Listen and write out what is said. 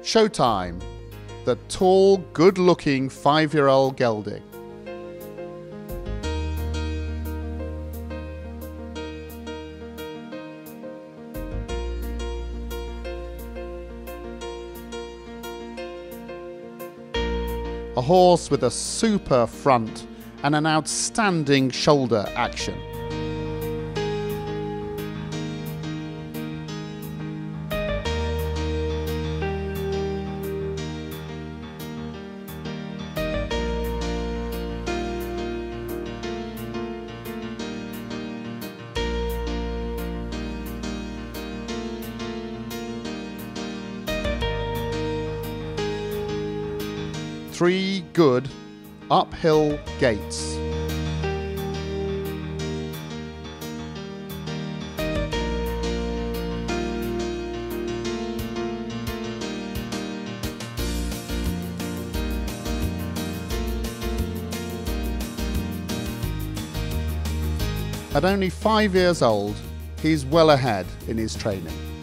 Showtime, the tall, good-looking 5-year-old gelding. A horse with a super front and an outstanding shoulder action. Three good uphill gaits. At only 5 years old, he's well ahead in his training.